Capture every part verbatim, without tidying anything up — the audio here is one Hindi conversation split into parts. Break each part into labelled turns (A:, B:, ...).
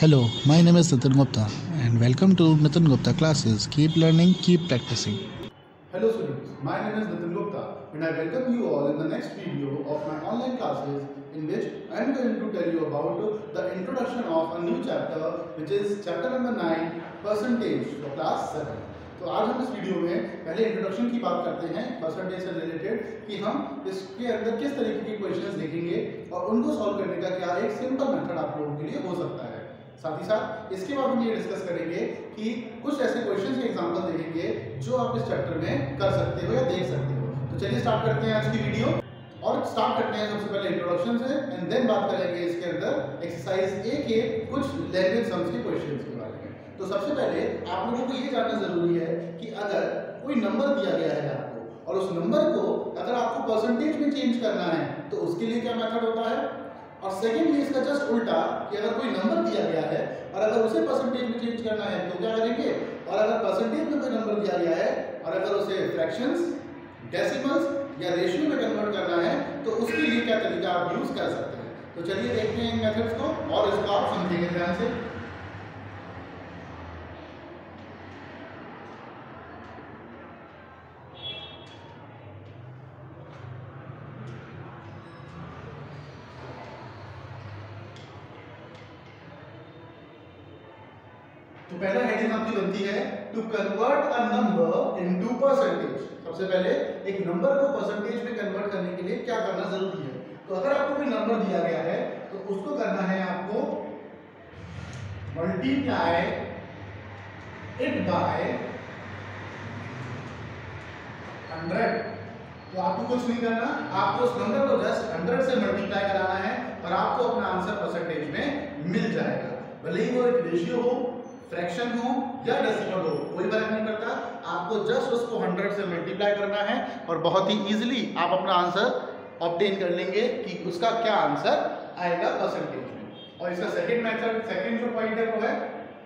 A: Hello, my name is Nitin Gupta and welcome to Nitin Gupta classes. Keep learning, keep practicing.
B: Hello students, my name is Nitin Gupta and I welcome you all in the next video of my online classes in which I am going to tell you about the introduction of a new chapter which is chapter number nine, percentage for class seven. तो आज हम इस वीडियो में पहले इंट्रोडक्शन की बात करते हैं परसेंटेज से रिलेटेड कि हम इसके अंदर किस तरीके के क्वेश्चंस देखेंगे और उनको सॉल्व करने का क्या एक सिंपल मेथड आप लोगों के लिए हो सकता है। साथ ही साथ इसके बाद हम ये डिस्कस करेंगे कि कुछ ऐसे क्वेश्चंस के एग्जांपल देखेंगे जो आप इस चैप्टर में कर सकते हो या देख सकते हो। तो चलिए स्टार्ट करते हैं आज की वीडियो और स्टार्ट करते हैं सबसे पहले इंट्रोडक्शन से एंड देन बात करेंगे इसके अंदर एक्सरसाइज ए के कुछ लैंग्वेज सम्स के क्वेश्चंस के बारे में। तो सबसे पहले आप लोगों को ये जानना जरूरी है कि अगर कोई नंबर दिया गया है आपको और उस नंबर को अगर आपको परसेंटेज में चेंज करना है तो उसके लिए क्या मेथड होता है, और सेकेंडली इसका जस्ट उल्टा कि अगर कोई नंबर दिया गया है और अगर उसे परसेंटेज में चेंज करना है तो क्या करेंगे, और अगर परसेंटेज में कोई नंबर दिया गया है और अगर उसे फ्रैक्शंस, डेसिमल्स या रेशियो में कन्वर्ट करना है तो उसके लिए क्या तरीका आप यूज कर सकते हैं। तो चलिए देखते हैं इन मेथड्स को और इसको आप समझेंगे ध्यान से। तो पहला हेडिंग आपकी बनती है to convert a number into percentage. सबसे पहले एक नंबर को परसेंटेज में कन्वर्ट करने के लिए क्या करना जरूरी है। तो अगर आपको कोई नंबर दिया गया है तो उसको करना है आपको मल्टीप्लाई इट बाय हंड्रेड। तो आपको कुछ नहीं करना, आपको उस नंबर को जस्ट हंड्रेड से मल्टीप्लाई कराना है और आपको अपना आंसर परसेंटेज में मिल जाएगा। भले ही वो एक रेशियो हो, फ्रैक्शन हो या डेसिमल हो, कोई फर्क नहीं पड़ता, आपको जस्ट उसको हंड्रेड से मल्टीप्लाई करना है और बहुत ही इजीली आप अपना आंसर ऑब्टेन कर लेंगे कि उसका क्या आंसर आएगा परसेंटेज में। और इसका सेकंड मेथड, सेकंड जो पॉइंट है वो है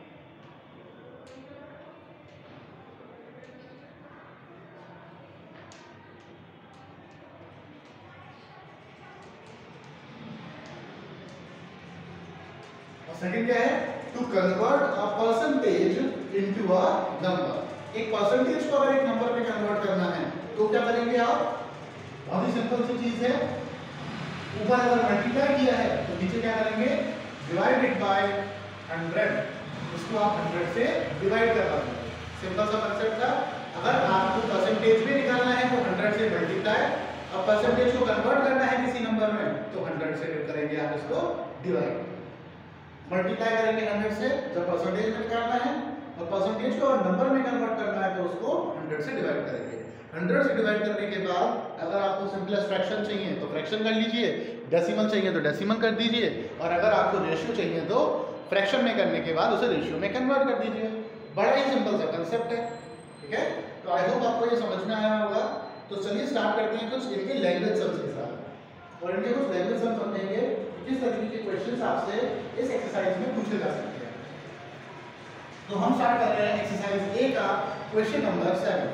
B: सेकंड क्या है, to convert a percentage into a number. एक परसेंटेज को अगर एक नंबर में कन्वर्ट करना है तो क्या करेंगे आप, बहुत ही सिंपल सी चीज है, ऊपर अगर मल्टीप्लाई किया है तो नीचे क्या करेंगे, डिवाइडेड बाय हंड्रेड, इसको आप हंड्रेड से डिवाइड करवा देंगे। सिंपल सा कंसेप्ट था। अगर आपको परसेंटेज में निकालना है तो हंड्रेड से मल्टीप्लाई, अब परसेंटेज को कन्वर्ट करना है किसी नंबर में तो हंड्रेड से करेंगे आप इसको डिवाइड, मल्टीप्लाई करेंगे हंड्रेड से जब परसेंटेज में निकालना है, और परसेंटेज को अगर नंबर में कन्वर्ट करना है तो उसको हंड्रेड से डिवाइड करेंगे। हंड्रेड से डिवाइड करने के बाद अगर आपको सिंपलेस्ट फ्रैक्शन चाहिए तो फ्रैक्शन कर लीजिए, डेसिमल चाहिए तो डेसिमल कर दीजिए, और अगर आपको रेशियो चाहिए तो फ्रैक्शन में करने के बाद उसे रेशियो में कन्वर्ट कर दीजिए। बड़ा ही सिंपल सा कंसेप्ट है, ठीक है। तो आई होप आपको ये समझ में आया होगा। तो चलिए स्टार्ट करते हैं कुछ इनके लैंग्वेज सम्स के साथ और इनके कुछ लैंग्वेज सम्स समझेंगे किस तरीके के क्वेश्चंस आपसे इस एक्सरसाइज में पूछे जा सकते हैं। तो हम स्टार्ट कर रहे हैं एक्सरसाइज ए का question number seven.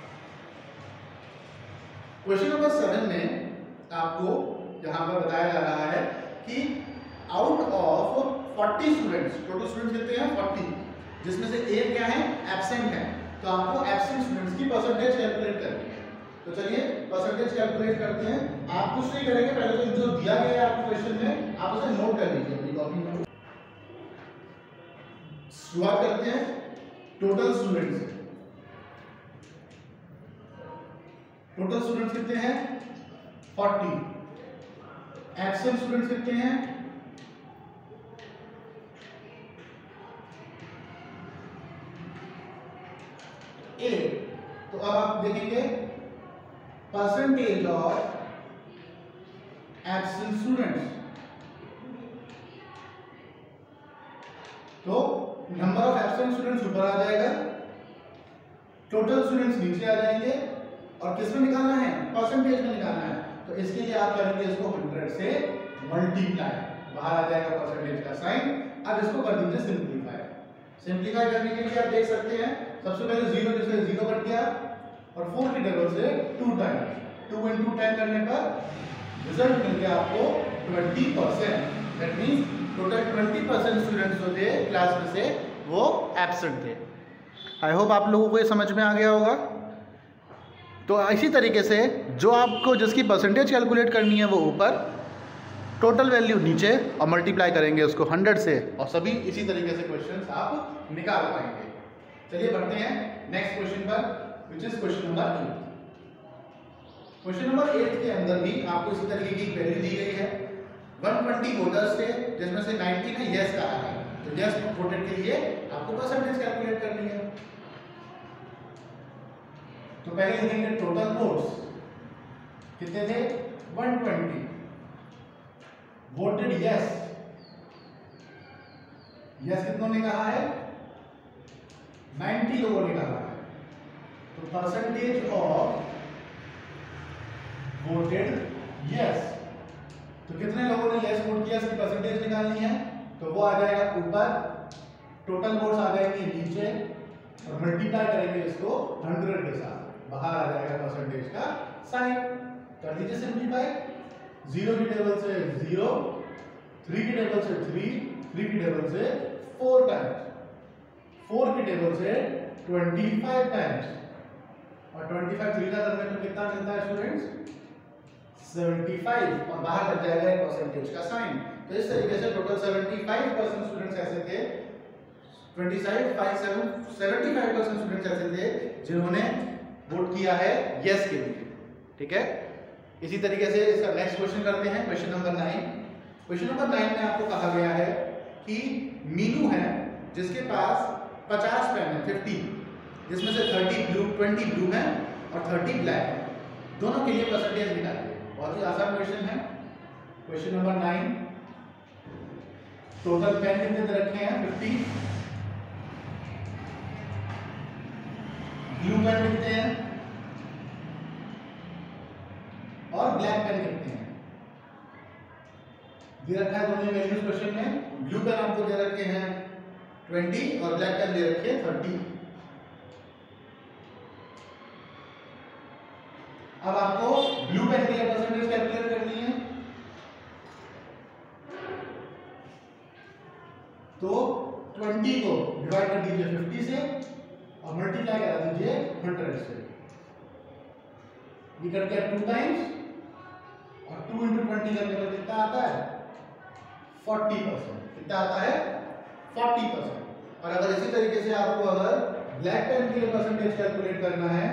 B: Question number seven में आपको यहाँ पर बताया जा रहा है कि out of forty students, total students कितने हैं फोर्टी, जिसमें से एक क्या है, एब्सेंट है, तो आपको एब्सेंट स्टूडेंट्स की परसेंटेज कैलकुलेट करनी है। तो चलिए परसेंटेज कैलकुलेट करते हैं। आप कुछ नहीं करेंगे, पहले तो जो दिया गया है आपको क्वेश्चन में आप उसे नोट कर लीजिए अपनी कॉपी में। शुरुआत करते हैं टोटल स्टूडेंट्स से। टोटल स्टूडेंट्स कितने हैं फोर्टी, एब्सेंट स्टूडेंट्स कितने हैं एट। तो अब आप देखेंगे परसेंटेज ऑफ एब्सेंट स्टूडेंट्स, तो नंबर ऑफ एब्सेंट स्टूडेंट्स ऊपर आ जाएगा, टोटल स्टूडेंट्स नीचे आ जाएंगे, और किस में निकालना है, परसेंटेज में निकालना है। तो इसके लिए आप करेंगे इसको हंड्रेड से मल्टीप्लाई, बाहर आ जाएगा परसेंटेज का साइन। अब इसको कर दीजिए सिंप्लीफाई। सिंप्लीफाई करने के लिए आप देख सकते हैं सबसे पहले जीरो जिससे जीरो कट गया और फोर की टेबल से two time, two into ten करने पर रिजल्ट मिल गया आपको twenty percent. That means total twenty percent students जो थे क्लास में से वो एब्सेंट थे। आई होप आप लोगों को ये समझ में आ गया होगा। तो इसी तरीके से जो आपको जिसकी परसेंटेज कैलकुलेट करनी है वो ऊपर, टोटल वैल्यू नीचे और मल्टीप्लाई करेंगे उसको हंड्रेड से, और सभी इसी तरीके से क्वेश्चंस आप निकाल पाएंगे। चलिए बढ़ते हैं नेक्स्ट क्वेश्चन पर, which is question number eight. Question number eight के अंदर भी आपको इसी तरीके की वैल्यू दी गई है। वन ट्वेंटी वोटर्स थे जिसमें से नाइनटी ने यस कहा है, तो यस वोटेड के लिए आपको परसेंटेज कैलकुलेट करनी है। तो पहले लिखेंगे टोटल वोट्स कितने थे, one twenty. Voted yes, yes कितनों ने कहा है, नाइनटी लोगों ने कहा है। तो परसेंटेज ऑफ वोटेड यस, तो कितने लोगों ने यस वोट किया इसकी परसेंटेज निकालनी है, तो वो आ जाएगा ऊपर, टोटल वोट्स आ जाएंगे नीचे, और मल्टीप्लाई करेंगे इसको हंड्रेड के साथ, बाहर आ जाएगा परसेंटेज का साइन। कर दीजिए सिंप्लीफाई, जीरो की टेबल से जीरो, थ्री की टेबल से थ्री, थ्री की टेबल से फोर टाइम्स, फोर की टेबल से ट्वेंटी फाइव टाइम्स, और ट्वेंटी फाइव थ्री का करने में कितना मिलता है स्टूडेंट्स, सेवेंटी फाइव, और बाहर लग जाएगा एक परसेंटेज का साइन। तो इस तरीके से total seventy five percent students ऐसे थे, twenty five seventy five percent students ऐसे थे जिन्होंने वोट किया है यस के लिए। ठीक है, इसी तरीके से इसका नेक्स्ट क्वेश्चन करते हैं, question number nine. Question number nine में आपको कहा गया है कि मीनू है जिसके पास पचास पेन है, पचास, जिसमें से थर्टी ब्लू ट्वेंटी ब्लू है और थर्टी ब्लैक है, दोनों के लिए परसेंटेज निकालिए। बहुत ही आसान क्वेश्चन है। Question number nine, total pen कितने दे रखे हैं, पचास, ब्लू पेन कितने हैं और ब्लैक पेन कितने हैं, दे रखा है दोनों वैल्यूज क्वेश्चन में। ब्लू पेन आपको दे रखे हैं ट्वेंटी और ब्लैक पेन दे रखे हैं थर्टी। अब आपको ब्लू पेन के लिए परसेंटेज कैलकुलेट करनी है, तो ट्वेंटी को डिवाइड कर दीजिए फिफ्टी से और मल्टीप्लाई करा दीजिए हंड्रेड से। ये करके टू टाइम्स, और टू इंटू ट्वेंटी करने पर कितना आता है, फोर्टी परसेंट। कितना आता है, फोर्टी परसेंट। और अगर इसी तरीके से आपको अगर ब्लैक पेन के लिए परसेंटेज कैलकुलेट करना है,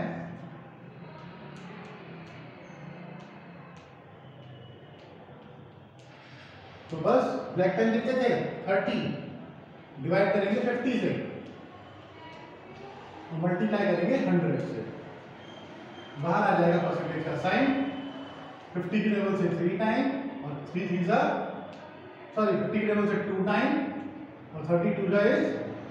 B: तो बस ब्लैक पेन कितने थे, थर्टी, डिवाइड करेंगे फिफ्टी से, मल्टीप्लाई करेंगे हंड्रेड से, बाहर आ जाएगा परसेंटेज का साइन। फिफ्टी की टेबल से थ्री टाइम, और थ्री थ्री सा सॉरी फिफ्टी की टेबल से टू टाइम, और थर्टी टू का इज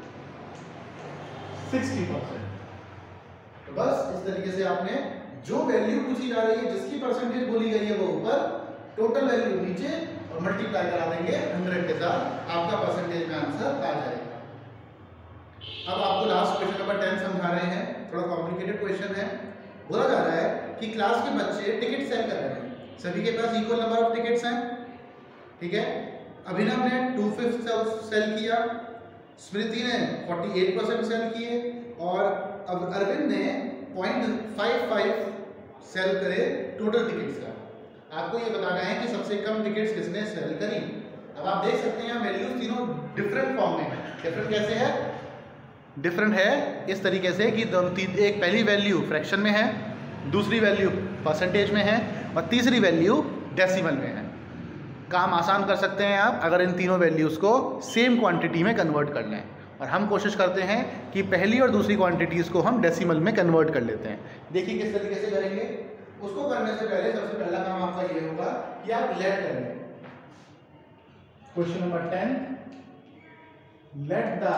B: सिक्सटी परसेंट। तो बस इस तरीके से आपने जो वैल्यू पूछी जा रही है, जिसकी परसेंटेज बोली गई है वो ऊपर, टोटल वैल्यू नीचे, और मल्टीप्लाई करा देंगे हंड्रेड के साथ, आपका परसेंटेज में आंसर आ जाएगा। अब आपको लास्ट क्वेश्चन नंबर टेन समझा रहे हैं, थोड़ा कॉम्प्लिकेटेड क्वेश्चन है। बोला जा रहा है कि क्लास के बच्चे टिकट सेल कर रहे हैं, सभी के पास इक्वल नंबर ऑफ टिकट्स हैं। ठीक है, अभिनव ने टू फिफ्थ सेल किया, स्मृति ने फोर्टी एट परसेंट सेल किए, और अब अरविंद ने पॉइंट फाइव फाइव सेल करे टोटल टिकट्स का। आपको ये बताना है कि सबसे कम टिकट्स किसने सेल करी। अब आप देख सकते हैं वैल्यूज तीनों डिफरेंट फॉर्म में है। डिफरेंट कैसे है, डिफरेंट है इस तरीके से कि एक पहली वैल्यू फ्रैक्शन में है, दूसरी वैल्यू परसेंटेज में है, और तीसरी वैल्यू डेसिमल में है। काम आसान कर सकते हैं आप अगर इन तीनों वैल्यूज़ को सेम क्वांटिटी में कन्वर्ट कर लें, और हम कोशिश करते हैं कि पहली और दूसरी क्वांटिटीज़ को हम डेसिमल में कन्वर्ट कर लेते हैं। देखिए किस तरीके से करेंगे। उसको करने से पहले सबसे पहला काम आपका ये होगा कि आप लेट कर लें। Question number ten, let the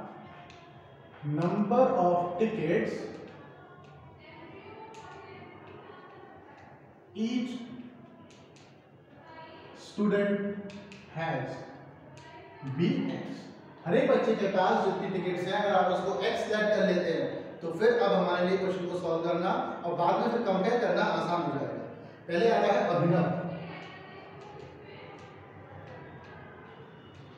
B: number of tickets each student has be x। हर एक बच्चे के पास जितनी टिकट्स हैं, अगर आप उसको x सेट कर लेते हैं तो फिर अब हमारे लिए क्वेश्चन को सॉल्व करना और बाद में फिर कंपेयर करना आसान हो जाएगा। पहले आता है अभिनव।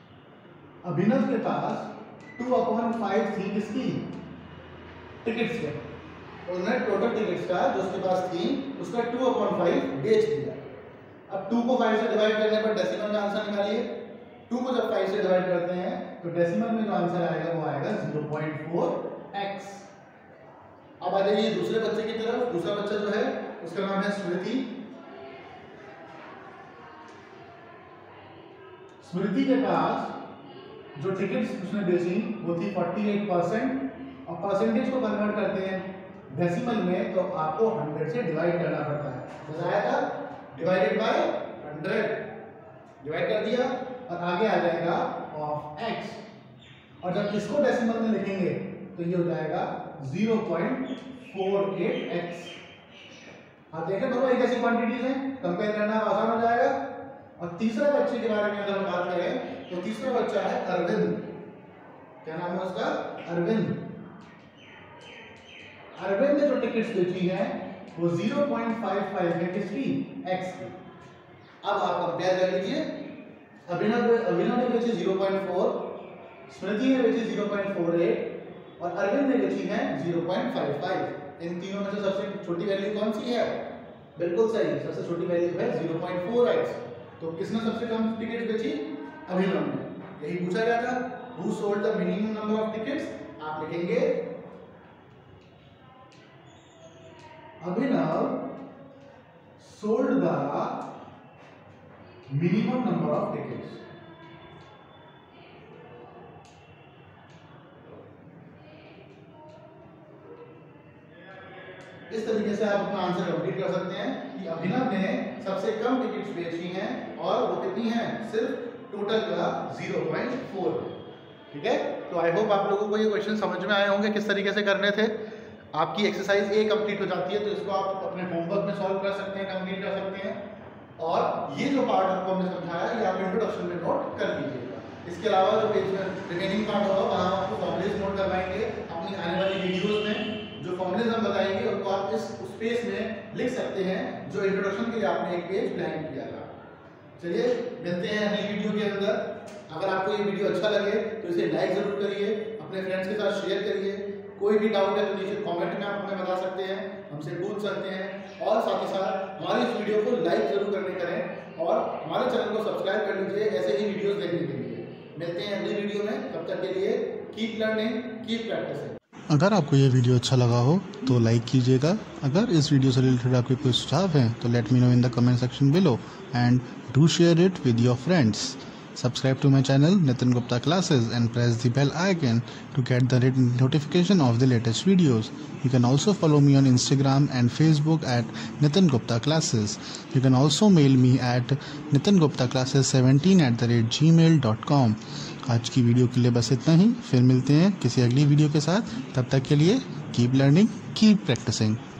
B: अभिनव के पास टू अपॉन फाइव थी किसकी, टिकट्स के, उन्होंने टोटल टिकट्स का जो उसके पास थी उसका टू अपॉन फाइव बेच दिया। अब टू को फाइव से डिवाइड करने पर डेसिमल में आंसर निकालिए। टू को जब फाइव से डिवाइड करते हैं तो डेसिमल में जो आंसर आएगा वो आएगा ज़ीरो पॉइंट फोर एक्स। अब आ जाइए दूसरे बच्चे की तरफ। दूसरा बच्चा जो है उसका नाम है स्मृति। स्मृति के पास जो टिकट्स उसने बेची वो थी अड़तालीस परसेंट और परसेंटेज को कन्वर्ट करते हैं डेसिमल में तो आपको हंड्रेड से डिवाइड करना पड़ता है। बताया था डिवाइडेड बाय हंड्रेड, डिवाइड कर दिया और आगे आ जाएगा ऑफ एक्स और जब इसको डेसिमल में लिखेंगे तो ये हो जाएगा zero point four eight x. आप देखें दोनों एक जैसी क्वांटिटीज हैं, कंपेयर करना आसान हो जाएगा। और तीसरा बच्चे के बारे में अगर हम बात करें तो तीसरा बच्चा है अरविंद। क्या नाम है उसका, अरविंद। अरविंद ने जो टिकट्स बेची हैं वो ज़ीरो पॉइंट फाइव फाइव है किसकी, एक्स की। अब आप कंपेयर कर लीजिए। अभिनव अभिनव ने बेची ज़ीरो पॉइंट फोर, स्मृति ने बेची ज़ीरो पॉइंट फोर एट और अरविंद ने बेची है ज़ीरो पॉइंट फाइव फाइव। इन तीनों में से सबसे छोटी वैल्यू कौन सी है, बिल्कुल सही, सबसे छोटी वैल्यू है ज़ीरो पॉइंट फोर एक्स। तो किसने सबसे कम टिकट बेची, अभिनव ने। यही पूछा गया था, who sold the minimum number of tickets. आप लिखेंगे Abhinav sold the minimum number of tickets. इस तरीके से आप अपना आंसर कंप्लीट कर सकते हैं कि अभिनव ने सबसे कम टिकट्स बेची हैं और वो कितनी हैं, सिर्फ टोटल का ज़ीरो पॉइंट फोर। ठीक है, तो आई होप आप लोगों को ये क्वेश्चन समझ में आए होंगे किस तरीके से करने थे। आपकी एक्सरसाइज ए कंप्लीट हो जाती है तो इसको आप अपने होमवर्क में सॉल्व कर सकते हैं, कंप्लीट कर सकते हैं। और ये जो पार्ट आपको हमने समझाया ये आप इंट्रोडक्शन में नोट कर लीजिएगा। इसके अलावा जो पेज में रिमेनिंग पार्ट होगा वहाँ आपको फॉर्मुलेज नोट करवाएंगे। अपनी आने वाली वीडियोस में जो फॉर्मुलेज हम बताएंगे उनको आप इस स्पेस में लिख सकते हैं जो इंट्रोडक्शन के लिए आपने एक पेज ब्लैंक किया था। चलिए मिलते हैं अगली वीडियो के अंदर। अगर आपको ये वीडियो अच्छा लगे तो इसे लाइक जरूर करिए, अपने फ्रेंड्स के साथ शेयर करिए। कोई भी डाउट है तो नीचे कमेंट में आप हमें बता सकते हैं, हमसे पूछ सकते हैं। और साथ ही साथ हमारी इस वीडियो को लाइक जरूर करने करें और हमारे चैनल को सब्सक्राइब कर लीजिए ऐसे ही वीडियोस देखने के लिए। मिलते हैं अगली वीडियो में, तब तक के लिए कीप लर्निंग कीप प्रैक्टिसिंग।
A: अगर आपको ये वीडियो अच्छा लगा हो तो लाइक कीजिएगा। अगर इस वीडियो से रिलेटेड आपके कोई सुझाव हैं तो let me know in the comment section below and do share it with your friends. Subscribe to my channel Nitin Gupta Classes and press the bell icon to get the notification of the latest videos. You can also follow me on Instagram and Facebook at Nitin Gupta Classes. You can also mail me at nitin gupta classes seventeen at the rate gmail dot com. आज की वीडियो के लिए बस इतना ही, फिर मिलते हैं किसी अगली वीडियो के साथ। तब तक के लिए कीप लर्निंग कीप प्रैक्टिसिंग।